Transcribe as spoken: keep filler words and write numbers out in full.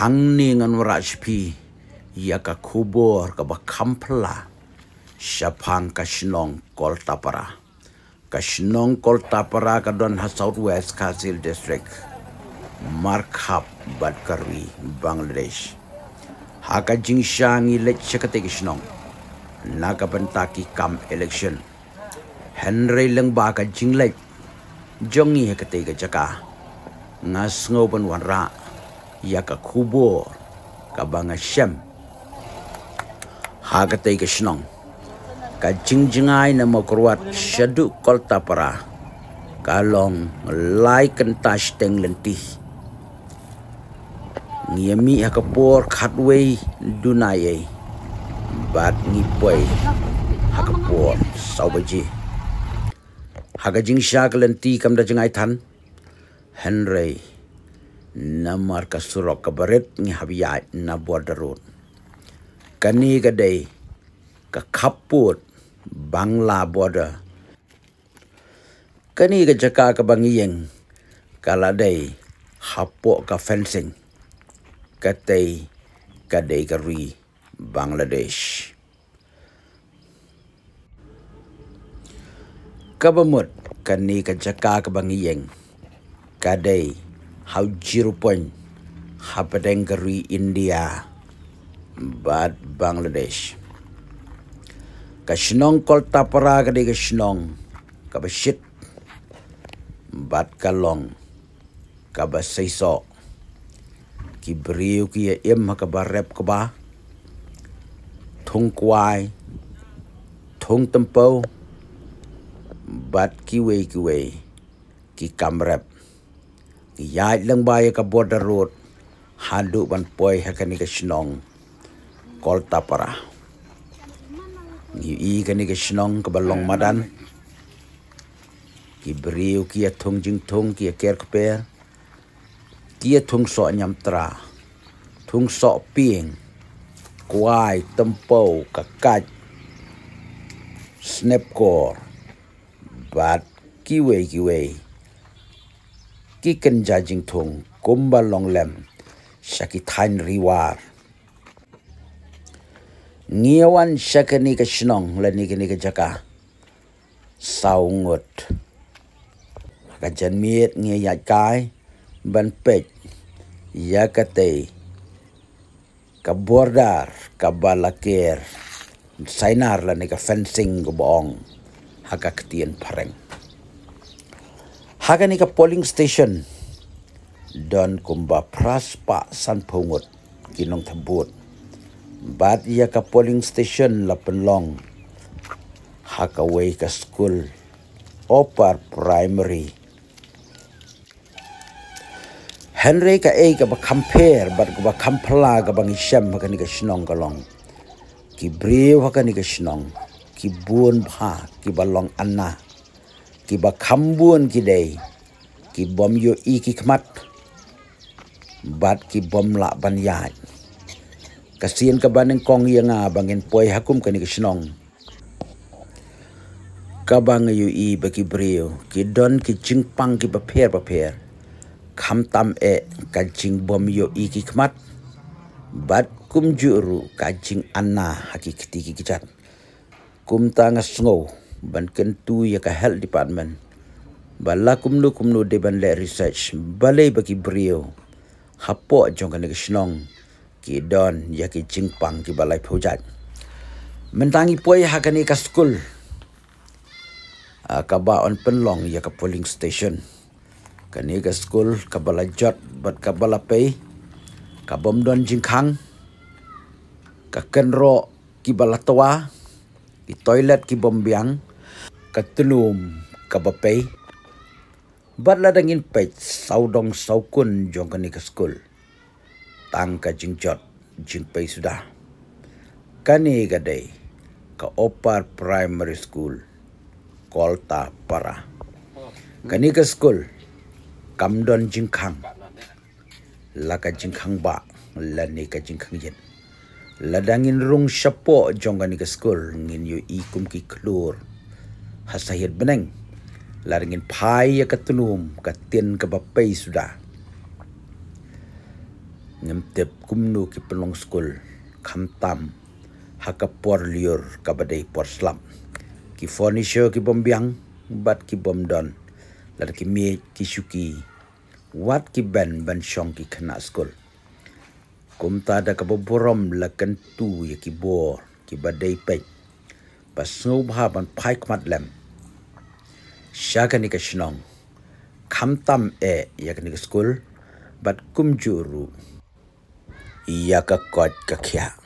hang ni ngan warajpi ya ka kubur ka bakampla syapang ka shnong koltapara ka shnong koltapara ka don ha southwest Kasil district markhap badkarwi Bangladesh haka jingshangi lech chakate shnong naka bentaki kam election Henry leng ba ka jinglech jongi hakate ka jaka ngas ngoban wanra ya ka kubur ka banga syam hakate ka shnong ka jingjingai na makurwat syadu koltapara kalong lai kentas teng lentih ngiyami hakapor khatway dunaye bat ngipoi hakapor saubaji hagajing syak lenti kam da jengai than Henry namar ka surok ka baret ngi habiyat na border road kani gadai ka khaput Bangla border kani ga jaka ka bangiyeng kaladai hapok ka fencing katay kadai kari Bangladesh kabamut kani ka jaka ka bangiyeng kadai how zero point hapadeng kari India bad Bangladesh ka shnong koltapara kadai ka shnong ka basit bat kalong ka basaiso ki beriu ki em ka barep ka ba thung kwai thung tempo bat kiwe kiwe ki kamrep ki yai lang baya ka border road hadu ban poi hakani ka shnong koltapara ni i kani ka shnong ka balong madan ki beriu ki thung jing thung ki ker kper ki thung so nyam tra thung so pieng kwai tempo ka kaj snapcore bat kiwe kiwe ki kenja jing thung kumba long lem shaki thain riwar ngiawan shakani ka shnong lani kani ka jaka saungut ka janmiet ngia ya kai ban pech ya kate ka bordar ka balaker sainar lani ka fencing go bong haka ketien pareng haka ni ka polling station don kumba praspa san pungut kinong tabut bat ya ka polling station la penlong haka way ka school opar primary Henry ka e ka ba compare bat ka ba kampla ka bang isyam haka ni ka shnong kalong ki brew haka ni ka shnong ki buon bha ki balong anna ki ba khambuon ki dei ki bom yo i ki khmat bat ki bom la ban ya kasien ka baneng kong yanga bangin poi hakum ka ni ka shnong ka bang yo i ba ki brew ki don ki jingpang ki ba pher ba pher kham tam e ka jing bom yo i ki khmat bat kum juru ka jing anna hakikti ki kichat kum tanga sngo ban kentu ya ka health department bala kumnu kumnu de ban le research balai baki brio hapo jong kan shnong ki don ya ki jingpang ki balai phojat mentangi poi hakani ka school ka ba on penlong ya ka polling station kani ka school ka bala jot bat ka bala pay ka bom don jingkhang ka kenro ki bala towa ki toilet ki bombiang ka tulum ka bapay bat la dangin pech saudong saukun jong kani ka school tang ka jingjot jingpay sudah kani gadai ka opar primary school koltapara kani ka school kamdon jingkhang la ka jingkhang ba la ni ka jingkhang yen ladangin rung syapo jong kani ka school ngin yu ikum ki klur hasahit beneng laringin pai ya katulum katin ka bapay sudah ngam tep kumnu ki pelong skul kham tam haka por liur kabadai por slam ki furniture ki bombiang bat ki bomdon lar ki me ki suki wat ki ben ban shong ki khana skul kum ta da ka borom la kan tu ya ki bor ki badai pe pas ngau bha ban phai kmat lem shakani ka shnong kham tam e yakni ka skul bat kum juru ia ka kot ka khya